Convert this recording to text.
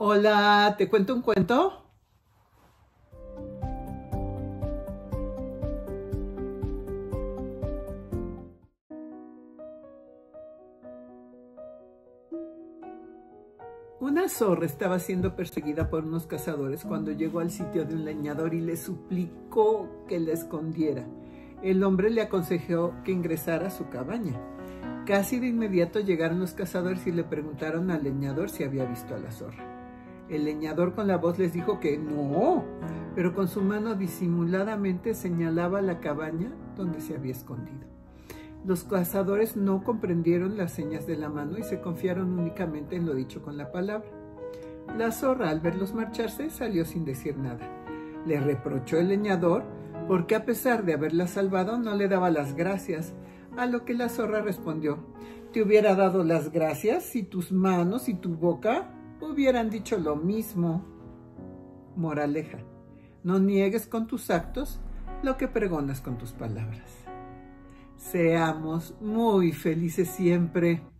Hola, ¿te cuento un cuento? Una zorra estaba siendo perseguida por unos cazadores cuando llegó al sitio de un leñador y le suplicó que la escondiera. El hombre le aconsejó que ingresara a su cabaña. Casi de inmediato llegaron los cazadores y le preguntaron al leñador si había visto a la zorra. El leñador con la voz les dijo que no, pero con su mano disimuladamente señalaba la cabaña donde se había escondido. Los cazadores no comprendieron las señas de la mano y se confiaron únicamente en lo dicho con la palabra. La zorra, al verlos marcharse, salió sin decir nada. Le reprochó el leñador porque a pesar de haberla salvado no le daba las gracias, a lo que la zorra respondió: «Te hubiera dado las gracias si tus manos y tu boca hubieran dicho lo mismo». Moraleja: no niegues con tus actos lo que pregonas con tus palabras. Seamos muy felices siempre.